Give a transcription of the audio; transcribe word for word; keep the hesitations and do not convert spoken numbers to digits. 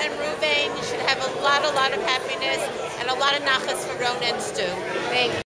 and Ruvain. You should have a lot, a lot of happiness and a lot of nachas for Ron and Stu. Thank you.